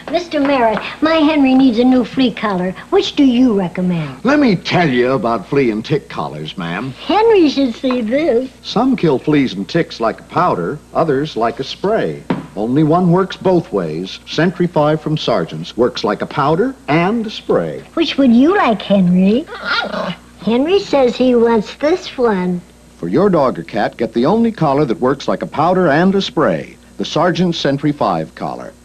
Mr. Merritt, my Henry needs a new flea collar. Which do you recommend? Let me tell you about flea and tick collars, ma'am. Henry should see this. Some kill fleas and ticks like a powder, others like a spray. Only one works both ways. Sentry 5 from Sergeants works like a powder and a spray. Which would you like, Henry? Henry says he wants this one. For your dog or cat, get the only collar that works like a powder and a spray. The Sergeants Sentry 5 collar.